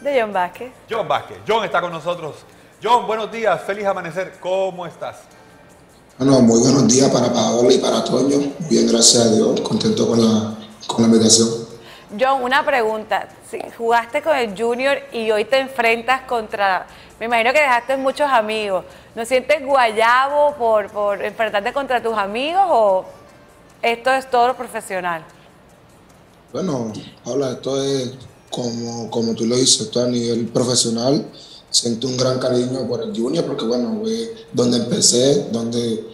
de John Vázquez. John Vázquez. John está con nosotros. John, buenos días, feliz amanecer. ¿Cómo estás? Bueno, muy buenos días para Paola y para Toño. Bien, gracias a Dios, contento con la invitación. John, una pregunta. Si jugaste con el Junior y hoy te enfrentas contra... Me imagino que dejaste muchos amigos. ¿No sientes guayabo por enfrentarte contra tus amigos o esto es todo lo profesional? Bueno, Paola, esto es como tú lo dices, esto a nivel profesional. Siento un gran cariño por el Junior porque, bueno, fue donde empecé, donde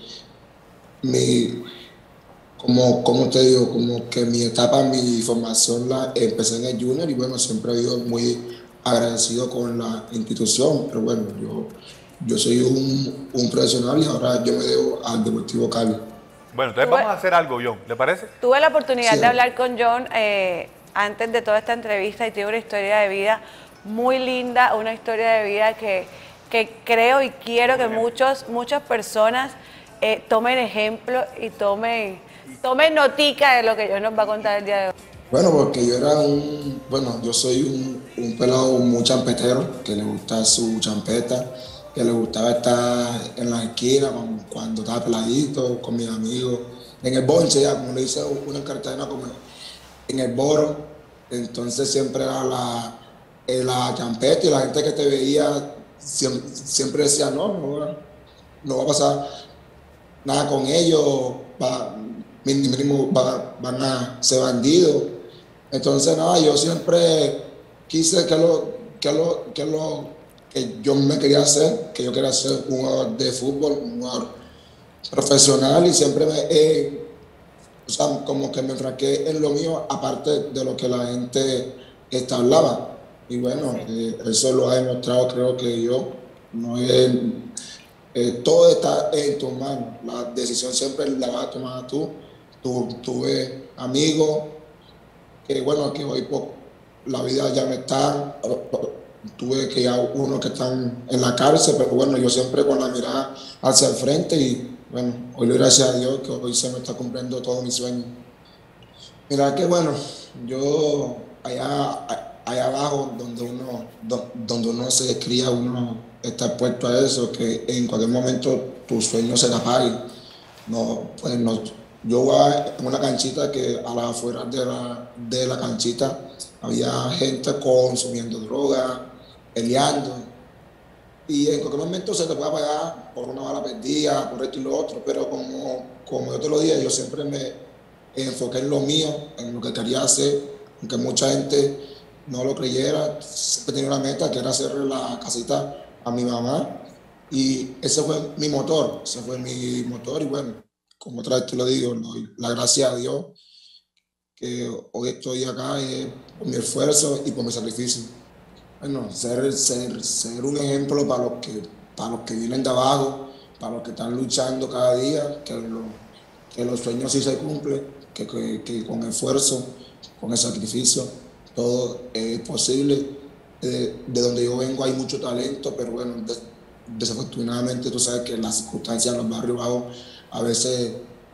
como te digo, como que mi etapa, mi formación la empecé en el Junior y, bueno, siempre he sido muy agradecido con la institución, pero bueno, yo soy un profesional y ahora yo me debo al Deportivo Cali. Bueno, entonces vamos a hacer algo, John, ¿le parece? Tuve la oportunidad Sí. de hablar con John antes de toda esta entrevista y tiene una historia de vida muy linda, una historia de vida que creo y quiero que muchas personas tomen ejemplo y tomen notica de lo que John nos va a contar el día de hoy. Bueno, porque yo soy un pelado muy champetero, que le gusta su champeta, que le gustaba estar en la esquina cuando estaba peladito, con mis amigos, en el bonche, ya, como le dice uno en Cartagena, como en el boro. Entonces siempre era la champeta y la gente que te veía siempre decía, no va a pasar nada con ellos, mínimo van a ser bandidos. Entonces, nada, yo siempre quise que yo me quería hacer, que yo quería ser un jugador de fútbol, un jugador profesional y siempre o sea, como que me enfraqué en lo mío, aparte de lo que la gente hablaba. Y bueno, eso lo ha demostrado, creo que yo, no es, todo está en tus manos. La decisión siempre la vas a tomar tú. Tuve amigos que, bueno, que hoy la vida ya no está. Tuve que ya unos que están en la cárcel, pero bueno, yo siempre con la mirada hacia el frente y bueno, hoy le doy gracias a Dios que hoy se me está cumpliendo todo mi sueño. Mira que bueno, yo allá abajo donde uno se cría, uno está expuesto a eso, que en cualquier momento tu sueño se te apague. No, pues no, yo jugaba en una canchita que a las afueras de la canchita había gente consumiendo droga, peleando. Y en cualquier momento se te puede apagar por una bala perdida, por esto y lo otro, pero como yo te lo dije, yo siempre me enfoqué en lo mío, en lo que quería hacer, aunque mucha gente no lo creyera, siempre tenía una meta que era hacerle la casita a mi mamá y ese fue mi motor y bueno, como otra vez te lo digo, le doy la gracia a Dios que hoy estoy acá por mi esfuerzo y por mi sacrificio. Bueno, ser un ejemplo para los que vienen de abajo, para los que están luchando cada día, que los sueños sí se cumplen, que con esfuerzo, con el sacrificio, todo es posible. De donde yo vengo hay mucho talento, pero bueno, desafortunadamente tú sabes que las circunstancias en los barrios bajos a veces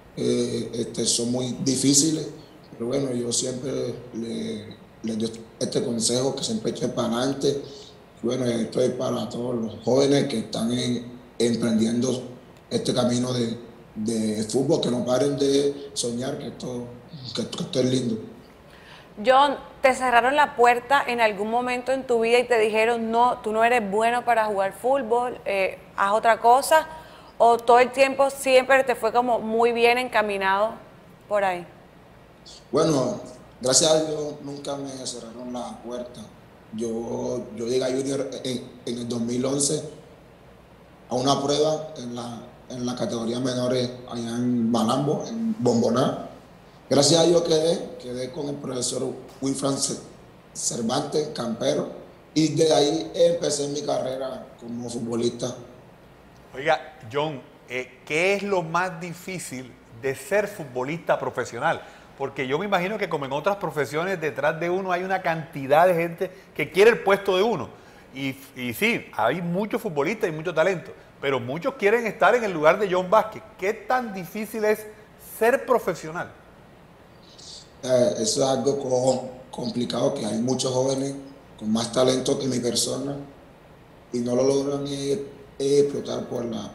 son muy difíciles, pero bueno, yo siempre les doy este consejo, que siempre echen para adelante. Y bueno, esto es para todos los jóvenes que están emprendiendo este camino de fútbol, que no paren de soñar, que esto es lindo. John, ¿te cerraron la puerta en algún momento en tu vida y te dijeron, no, tú no eres bueno para jugar fútbol, haz otra cosa? ¿O todo el tiempo siempre te fue como muy bien encaminado por ahí? Bueno, gracias a Dios nunca me cerraron la puerta. Yo llegué a Junior en el 2011 a una prueba en la categoría menores allá en Malambo, en Bomboná. Gracias a Dios quedé con el profesor Wilfran Cervantes, Campero, y de ahí empecé mi carrera como futbolista. Oiga, John, ¿qué es lo más difícil de ser futbolista profesional? Porque yo me imagino que como en otras profesiones, detrás de uno hay una cantidad de gente que quiere el puesto de uno. Y sí, hay muchos futbolistas y mucho talento, pero muchos quieren estar en el lugar de John Vázquez. ¿Qué tan difícil es ser profesional? Eso es algo complicado, que hay muchos jóvenes con más talento que mi persona y no lo logran explotar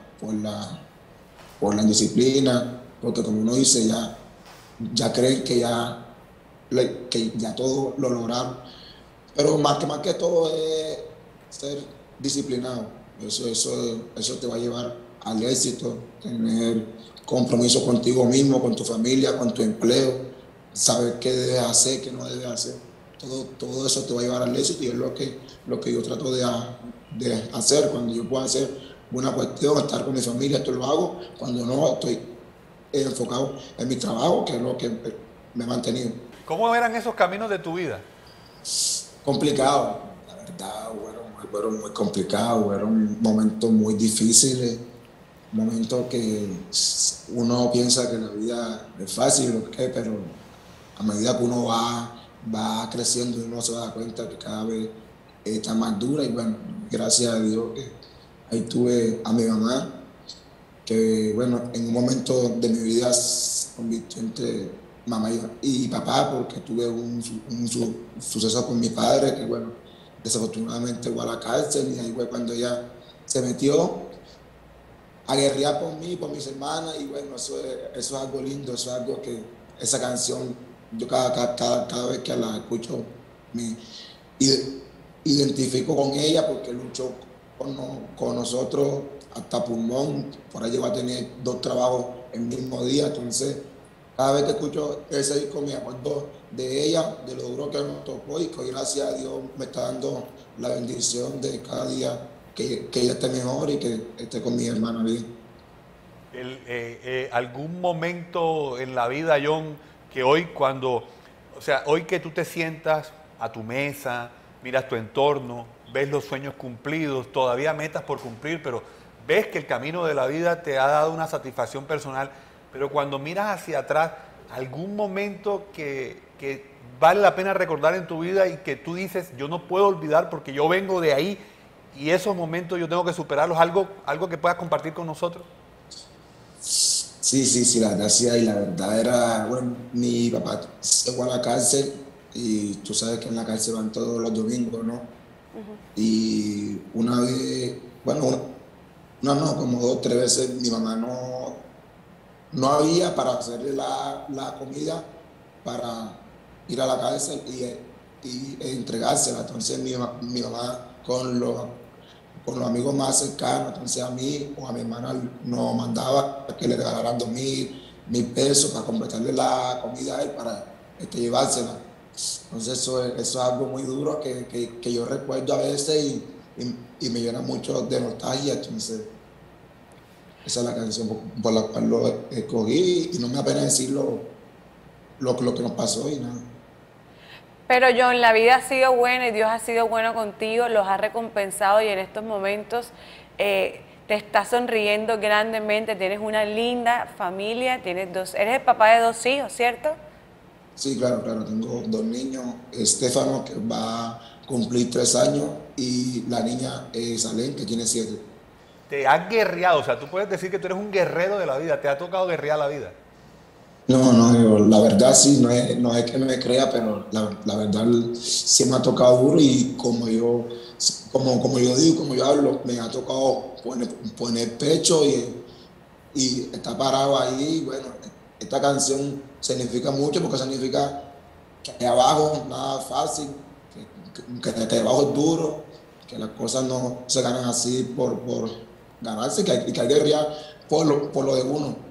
por la indisciplina, porque como uno dice, ya creen que ya todo lo lograron. Pero más que todo es ser disciplinado. Eso te va a llevar al éxito, tener compromiso contigo mismo, con tu familia, con tu empleo, saber qué debes hacer, qué no debes hacer. Todo eso te va a llevar al éxito y es lo que yo trato de hacer cuando yo pueda hacer una cuestión, estar con mi familia, esto lo hago. Cuando no, estoy enfocado en mi trabajo, que es lo que me ha mantenido. ¿Cómo eran esos caminos de tu vida? Complicado, la verdad, fueron muy complicados, fueron momentos muy difíciles, momentos que uno piensa que la vida es fácil, pero a medida que uno va creciendo uno se da cuenta que cada vez está más dura y bueno, gracias a Dios que ahí tuve a mi mamá, que bueno, en un momento de mi vida se convirtió entre mamá y papá, porque tuve un suceso con mi padre, que bueno, desafortunadamente fue a la cárcel y ahí fue cuando ella se metió a guerrear por mí, por mis hermanas y bueno, eso es algo lindo, eso es algo que esa canción, yo cada vez que la escucho me identifico con ella porque luchó con nosotros hasta pulmón, por ahí llegó a tener 2 trabajos el mismo día, entonces cada vez que escucho ese disco me acuerdo de ella, de lo duro que nos tocó y que hoy gracias a Dios me está dando la bendición de cada día que ella esté mejor y que esté con mi hermana bien. ¿Algún momento en la vida, John, que hoy hoy que tú te sientas a tu mesa, miras tu entorno, ves los sueños cumplidos, todavía metas por cumplir, pero ves que el camino de la vida te ha dado una satisfacción personal, pero cuando miras hacia atrás, algún momento que vale la pena recordar en tu vida y que tú dices, yo no puedo olvidar porque yo vengo de ahí y esos momentos yo tengo que superarlos, algo que puedas compartir con nosotros? Sí, la verdad sí, y la verdad era, bueno, mi papá se fue a la cárcel y tú sabes que en la cárcel van todos los domingos, ¿no? Y una vez, bueno, no, como 2, 3 veces mi mamá no había para hacerle la comida para ir a la cárcel e entregársela. Entonces mi mamá con los amigos más cercanos, entonces a mí o a mi hermana nos mandaba que le regalaran 2,000 pesos para completarle la comida a él para llevársela. Entonces eso es algo muy duro que yo recuerdo a veces y me llena mucho de nostalgia. Entonces esa es la canción por la cual lo escogí y no me apena decir lo que nos pasó y nada. Pero John, la vida ha sido buena y Dios ha sido bueno contigo, los ha recompensado y en estos momentos te estás sonriendo grandemente, tienes una linda familia, eres el papá de 2 hijos, ¿cierto? Sí, claro, tengo 2 niños, Estefano que va a cumplir 3 años y la niña Salén que tiene 7. Te has guerreado, o sea, tú puedes decir que tú eres un guerrero de la vida, te ha tocado guerrear la vida. No, la verdad sí, no es que me crea, pero la verdad sí me ha tocado duro y como yo digo, como yo hablo, me ha tocado poner pecho y estar parado ahí. Bueno, esta canción significa mucho porque significa que abajo nada fácil, que abajo es duro, que las cosas no se ganan así por ganarse, que hay que guerrear por lo de uno.